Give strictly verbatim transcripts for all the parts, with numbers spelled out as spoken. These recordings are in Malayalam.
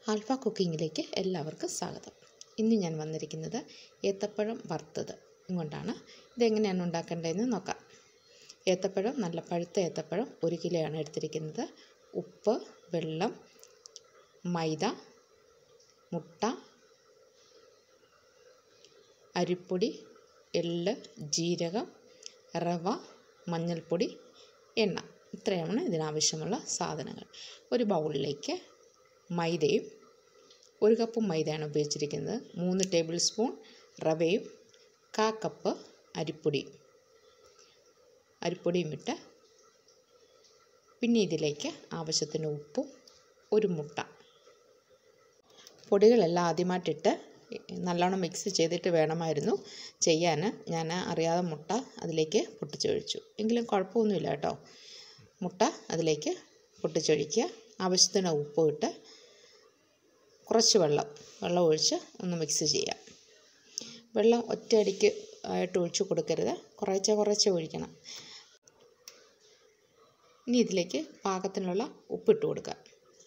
ആൽഫ കുക്കിങ്ങിലേക്ക് എല്ലാവർക്കും സ്വാഗതം. ഇന്ന് ഞാൻ വന്നിരിക്കുന്നത് ഏത്തപ്പഴം വറുത്തത് കൊണ്ടാണ്. ഇതെങ്ങനെയാണ് ഉണ്ടാക്കേണ്ടതെന്ന് നോക്കാം. ഏത്തപ്പഴം നല്ല പഴുത്ത ഏത്തപ്പഴം ഒരു കിലോയാണ് എടുത്തിരിക്കുന്നത്. ഉപ്പ്, വെള്ളം, മൈദ, മുട്ട, അരിപ്പൊടി, എള്ള്, ജീരകം, റവ, മഞ്ഞൾപ്പൊടി, എണ്ണ. ഇത്രയാണ് ഇതിനാവശ്യമുള്ള സാധനങ്ങൾ. ഒരു ബൗളിലേക്ക് മൈദയും, ഒരു കപ്പ് മൈദയാണ് ഉപയോഗിച്ചിരിക്കുന്നത്. മൂന്ന് ടേബിൾ സ്പൂൺ റവയും കാ കപ്പ് അരിപ്പൊടിയും അരിപ്പൊടിയും ഇട്ട് പിന്നെ ഇതിലേക്ക് ആവശ്യത്തിന് ഉപ്പും ഒരു മുട്ട. പൊടികളെല്ലാം ആദ്യമായിട്ടിട്ട് നല്ലോണം മിക്സ് ചെയ്തിട്ട് വേണമായിരുന്നു ചെയ്യാൻ. ഞാൻ അറിയാതെ മുട്ട അതിലേക്ക് പൊട്ടിച്ചൊഴിച്ചു. എങ്കിലും കുഴപ്പമൊന്നുമില്ല കേട്ടോ. മുട്ട അതിലേക്ക് പൊട്ടിച്ചൊഴിക്കുക. ആവശ്യത്തിന് ഉപ്പ് ഇട്ട് കുറച്ച് വെള്ളം വെള്ളം ഒഴിച്ച് ഒന്ന് മിക്സ് ചെയ്യാം. വെള്ളം ഒറ്റയടിക്ക് ആയിട്ട് ഒഴിച്ച് കൊടുക്കരുത്, കുറേശ്ശെ കുറേശ്ശെ ഒഴിക്കണം. ഇനി ഇതിലേക്ക് പാകത്തിനുള്ള ഉപ്പിട്ട് കൊടുക്കുക.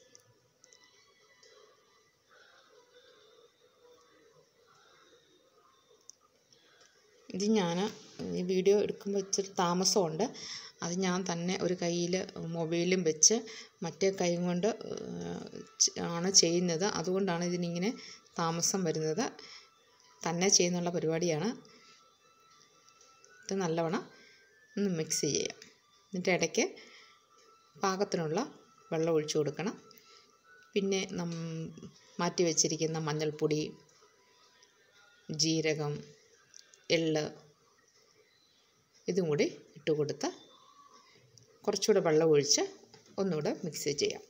ഇത് ഞാൻ ഈ വീഡിയോ എടുക്കുമ്പോൾ ഇച്ചിരി താമസമുണ്ട്. അത് ഞാൻ തന്നെ ഒരു കയ്യിൽ മൊബൈലും വെച്ച് മറ്റേ കൈ കൊണ്ട് ആണ് ചെയ്യുന്നത്. അതുകൊണ്ടാണ് ഇതിനിങ്ങനെ താമസം വരുന്നത്. തന്നെ ചെയ്യുന്നുള്ള പരിപാടിയാണ്. ഇത് നല്ലവണ്ണം ഒന്ന് മിക്സ് ചെയ്യാം. എന്നിട്ട് ഇടയ്ക്ക് പാകത്തിനുള്ള വെള്ളം ഒഴിച്ചു കൊടുക്കണം. പിന്നെ നം മാറ്റി വെച്ചിരിക്കുന്ന മഞ്ഞൾപ്പൊടി, ജീരകം, എള്ള് ഇതും കൂടി ഇട്ട് കൊടുത്ത് കുറച്ചുകൂടെ വെള്ളം ഒഴിച്ച് ഒന്നുകൂടെ മിക്സ് ചെയ്യാം.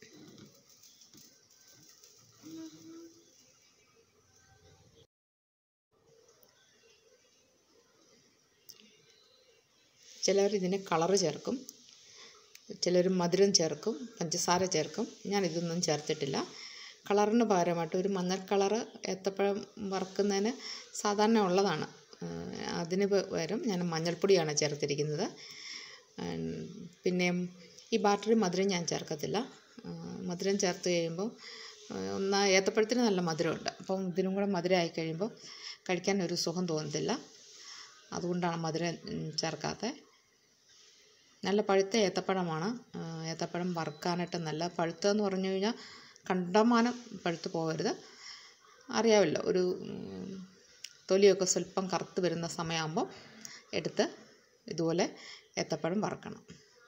ചിലർ ഇതിന് കളറ് ചേർക്കും, ചിലർ മധുരം ചേർക്കും, പഞ്ചസാര ചേർക്കും. ഞാൻ ഇതൊന്നും ചേർത്തിട്ടില്ല. കളറിന് പകരമായിട്ട് ഒരു മഞ്ഞൾ കളറ് ഏത്തപ്പഴം വറുക്കുന്നതിന് സാധാരണ ഉള്ളതാണ്. അതിന് പകരം ഞാൻ മഞ്ഞൾപ്പൊടിയാണ് ചേർത്തിരിക്കുന്നത്. പിന്നെ ഈ ബാറ്ററിൽ മധുരം ഞാൻ ചേർക്കത്തില്ല. മധുരം ചേർത്ത് കഴിയുമ്പോൾ ഒന്ന് ഏത്തപ്പഴത്തിന് നല്ല മധുരമുണ്ട്. അപ്പം ഇതിനും കൂടെ മധുരമായി കഴിയുമ്പോൾ കഴിക്കാൻ ഒരു സുഖം തോന്നത്തില്ല. അതുകൊണ്ടാണ് മധുരം ചേർക്കാത്തത്. നല്ല പഴുത്ത ഏത്തപ്പഴമാണ്. ഏത്തപ്പഴം വറുക്കാനായിട്ട് നല്ല പഴുത്തതെന്ന് പറഞ്ഞു കഴിഞ്ഞാൽ കണ്ടമാനം പഴുത്ത് പോകരുത്. അറിയാമല്ലോ, ഒരു തൊലിയൊക്കെ സ്വല്പം കറുത്ത് വരുന്ന സമയമാകുമ്പോൾ എടുത്ത് ഇതുപോലെ ഏത്തപ്പഴം വറുക്കണം.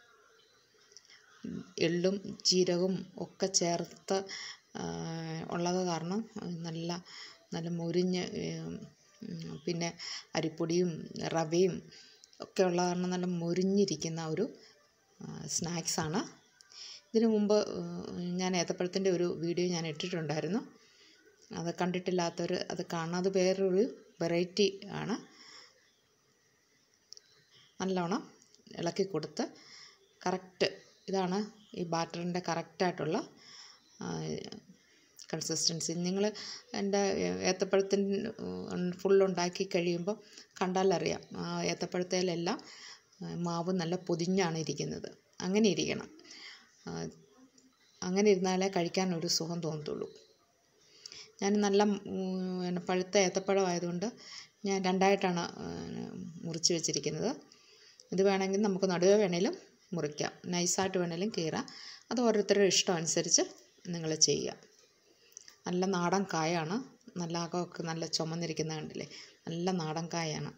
എള്ളും ജീരകവും ഒക്കെ ചേർത്ത് ഉള്ളത് കാരണം നല്ല നല്ല മുരിഞ്ഞ്, പിന്നെ അരിപ്പൊടിയും റവയും ഒക്കെ ഉള്ള കാരണം നല്ല മുരിഞ്ഞിരിക്കുന്ന ഒരു സ്നാക്സാണ്. ഇതിനു മുമ്പ് ഞാൻ ഏത്തപ്പഴത്തിൻ്റെ ഒരു വീഡിയോ ഞാൻ ഇട്ടിട്ടുണ്ടായിരുന്നു. അത് കണ്ടിട്ടില്ലാത്തവർ അത് കാണാതെ, വേറൊരു വെറൈറ്റി ആണ്. നല്ലോണം ഇളക്കി കൊടുത്ത് കറക്റ്റ് ഇതാണ് ഈ ബാറ്ററിൻ്റെ കറക്റ്റായിട്ടുള്ള കൺസിസ്റ്റൻസി. നിങ്ങൾ എൻ്റെ ഏത്തപ്പഴത്തിന് ഫുള്ളുണ്ടാക്കി കഴിയുമ്പോൾ കണ്ടാലറിയാം, ആ ഏത്തപ്പഴത്തേലെല്ലാം മാവ് നല്ല പൊതിഞ്ഞാണ് ഇരിക്കുന്നത്. അങ്ങനെ ഇരിക്കണം. അങ്ങനെ ഇരുന്നാലേ കഴിക്കാൻ ഒരു സുഖം തോന്നത്തുള്ളൂ. ഞാൻ നല്ല പഴുത്ത ഏത്തപ്പഴം ആയതുകൊണ്ട് ഞാൻ രണ്ടായിട്ടാണ് മുറിച്ച് വെച്ചിരിക്കുന്നത്. ഇത് വേണമെങ്കിൽ നമുക്ക് നടുവേ വേണേലും മുറിക്കാം, നൈസായിട്ട് വേണേലും കീറാം. അത് ഓരോരുത്തരുടെ ഇഷ്ടം അനുസരിച്ച് നിങ്ങൾ ചെയ്യുക. നല്ല നാടൻ കായാണ്. നല്ല അകമൊക്കെ നല്ല ചുമന്നിരിക്കുന്നത് കണ്ടില്ലേ, നല്ല നാടൻ കായാണ്.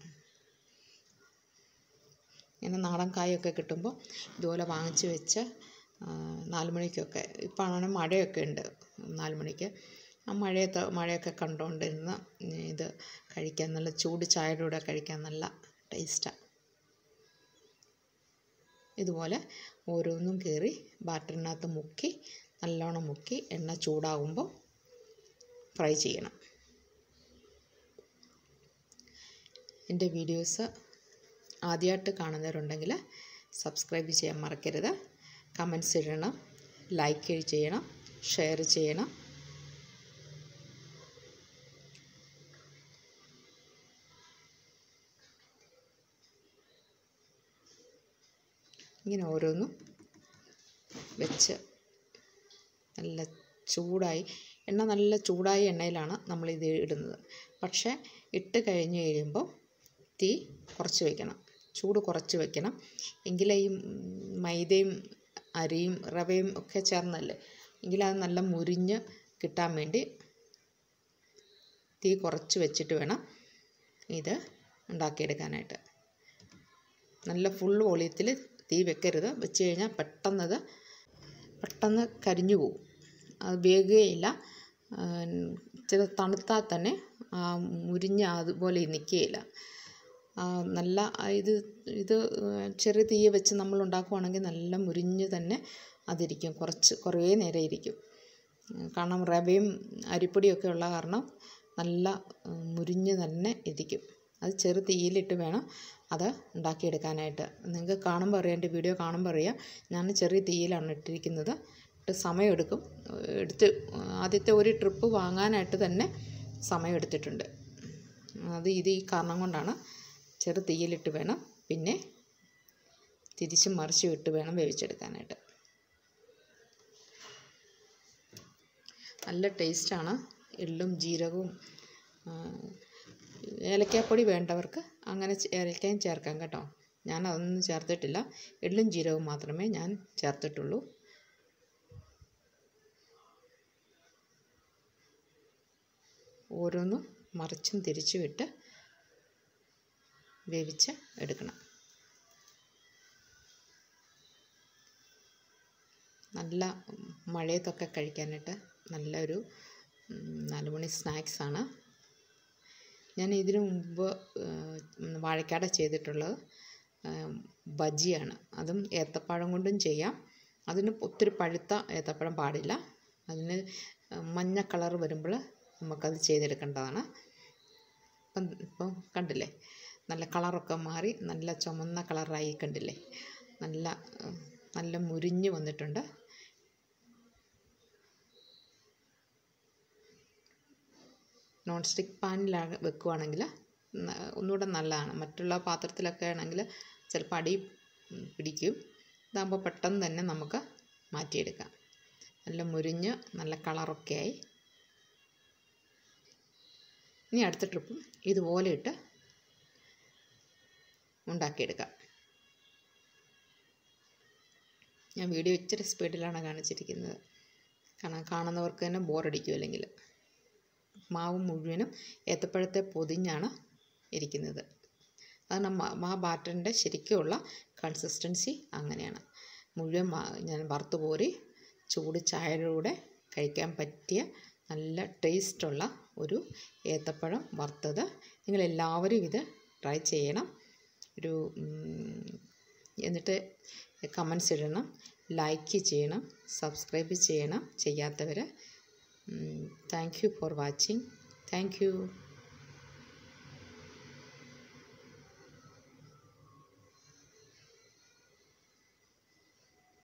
ഇങ്ങനെ നാടൻ കായൊക്കെ കിട്ടുമ്പോൾ ഇതുപോലെ വാങ്ങിച്ച് വെച്ച് നാല് മണിക്കൊക്കെ, ഇപ്പോൾ ആണെങ്കിൽ മഴയൊക്കെ ഉണ്ട് നാല് മണിക്ക്, ആ മഴയത്ത് മഴയൊക്കെ കണ്ടുകൊണ്ടിരുന്ന് ഇത് കഴിക്കാൻ നല്ല ചൂട് ചായയുടെ കൂടെ കഴിക്കാൻ നല്ല ടേസ്റ്റാണ്. ഇതുപോലെ ഓരോന്നും കയറി ബാറ്ററിനകത്ത് മുക്കി നല്ലോണം മുക്കി എണ്ണ ചൂടാകുമ്പോൾ ഫ്രൈ ചെയ്യണം. എൻ്റെ വീഡിയോസ് ആദ്യമായിട്ട് കാണുന്നവരുണ്ടെങ്കിൽ സബ്സ്ക്രൈബ് ചെയ്യാൻ മറക്കരുത്. കമൻസ് ഇടണം, ലൈക്ക് ചെയ്യണം, ഷെയർ ചെയ്യണം. ഇങ്ങനെ ഓരോന്നും വെച്ച് നല്ല ചൂടായി എണ്ണ നല്ല ചൂടായ എണ്ണയിലാണ് നമ്മളിത് ഇടുന്നത്. പക്ഷേ ഇട്ട് കഴിഞ്ഞ് കഴിയുമ്പോൾ തീ കുറച്ച് വയ്ക്കണം, ചൂട് കുറച്ച് വയ്ക്കണം. എങ്കിലേ ഈ മൈദയും അരിയും റവയും ഒക്കെ ചേർന്നല്ലേ, എങ്കിലത് നല്ല മുരിഞ്ഞ് കിട്ടാൻ വേണ്ടി തീ കുറച്ച് വെച്ചിട്ട് വേണം ഇത് ഉണ്ടാക്കിയെടുക്കാനായിട്ട്. നല്ല ഫുൾ വോളിയത്തിൽ തീ വെക്കരുത്. വെച്ച് കഴിഞ്ഞാൽ പെട്ടെന്നത് പെട്ടെന്ന് കരിഞ്ഞു പോകും, അത് വേകുകയില്ല. ചില തണുത്താൽ തന്നെ മുരിഞ്ഞ് അതുപോലെ നിൽക്കുകയില്ല. നല്ല ഇത് ഇത് ചെറിയ തീയെ വെച്ച് നമ്മൾ ഉണ്ടാക്കുവാണെങ്കിൽ നല്ല മുരിഞ്ഞ് തന്നെ അതിരിക്കും, കുറച്ച് കുറേ നേരം ഇരിക്കും. കാരണം റവയും അരിപ്പൊടിയൊക്കെ ഉള്ള കാരണം നല്ല മുരിഞ്ഞ് തന്നെ ഇരിക്കും. അത് ചെറു തീയിലിട്ട് വേണം അത് ഉണ്ടാക്കിയെടുക്കാനായിട്ട്. നിങ്ങൾക്ക് കാണുമ്പോൾ അറിയാം, എൻ്റെ വീഡിയോ കാണുമ്പോൾ അറിയാം, ഞാൻ ചെറിയ തീയിലാണ് ഇട്ടിരിക്കുന്നത്. ഇട്ട് സമയമെടുക്കും. എടുത്ത് ആദ്യത്തെ ഒരു ട്രിപ്പ് വാങ്ങാനായിട്ട് തന്നെ സമയമെടുത്തിട്ടുണ്ട്. അത് ഇത് ഈ കാരണം കൊണ്ടാണ്. ചെറു തീയിലിട്ട് വേണം, പിന്നെ തിരിച്ചും മറിച്ചും ഇട്ട് വേണം വേവിച്ചെടുക്കാനായിട്ട്. നല്ല ടേസ്റ്റാണ്. എള്ളും ജീരകവും ഏലക്കാപ്പൊടി വേണ്ടവർക്ക് അങ്ങനെ ഏലക്കയും ചേർക്കാം കേട്ടോ. ഞാൻ അതൊന്നും ചേർത്തിട്ടില്ല, എള്ളും ജീരകവും മാത്രമേ ഞാൻ ചേർത്തിട്ടുള്ളൂ. ഓരോന്നും മറിച്ചും തിരിച്ചും ഇട്ട് വേവിച്ച് എടുക്കണം. നല്ല മഴയത്തൊക്കെ കഴിക്കാനായിട്ട് നല്ലൊരു നാലുമണി സ്നാക്സാണ്. ഞാൻ ഇതിനു മുമ്പ് വാഴക്കാട ചെയ്തിട്ടുള്ളത് ബജിയാണ്. അതും ഏത്തപ്പഴം കൊണ്ടും ചെയ്യാം. അതിന് ഒത്തിരി പഴുത്ത ഏത്തപ്പഴം പാടില്ല. അതിന് മഞ്ഞ കളർ വരുമ്പോൾ നമുക്കത് ചെയ്തെടുക്കേണ്ടതാണ്. ഇപ്പം ഇപ്പം കണ്ടില്ലേ, നല്ല കളറൊക്കെ മാറി നല്ല ചുമന്ന കളറായി കണ്ടില്ലേ, നല്ല നല്ല മുരിഞ്ഞ് വന്നിട്ടുണ്ട്. നോൺ സ്റ്റിക്ക് പാനിലാണ് വെക്കുകയാണെങ്കിൽ ഒന്നുകൂടെ നല്ലതാണ്. മറ്റുള്ള പാത്രത്തിലൊക്കെ ആണെങ്കിൽ ചിലപ്പോൾ അടി പിടിക്കും. ഇതാകുമ്പോൾ പെട്ടെന്ന് തന്നെ നമുക്ക് മാറ്റിയെടുക്കാം. നല്ല മുരിഞ്ഞ് നല്ല കളറൊക്കെ ആയി. ഇനി അടുത്ത ട്രിപ്പും ഇതുപോലെ ഇട്ട് ഉണ്ടാക്കിയെടുക്കാം. ഞാൻ വീഡിയോ ഇച്ചിരി സ്പീഡിലാണ് കാണിച്ചിരിക്കുന്നത്, കാരണം കാണുന്നവർക്ക് തന്നെ ബോറടിക്കും. അല്ലെങ്കിൽ മാവ് മുഴുവനും ഏത്തപ്പഴത്തെ പൊതിഞ്ഞാണ് ഇരിക്കുന്നത്. കാരണം ആ ബാറ്ററിൻ്റെ ശരിക്കുമുള്ള കൺസിസ്റ്റൻസി അങ്ങനെയാണ്. മുഴുവൻ ഞാൻ വറുത്ത് കോരി ചൂട് ചായയുടെ കൂടെ കഴിക്കാൻ പറ്റിയ നല്ല ടേസ്റ്റുള്ള ഒരു ഏത്തപ്പഴം വറുത്തത്. നിങ്ങളെല്ലാവരും ഇത് ട്രൈ ചെയ്യണം. ഒരു എന്നിട്ട് കമൻസ് ഇടണം, ലൈക്ക് ചെയ്യണം, സബ്സ്ക്രൈബ് ചെയ്യണം ചെയ്യാത്തവർ. Thank you for watching. Thank U.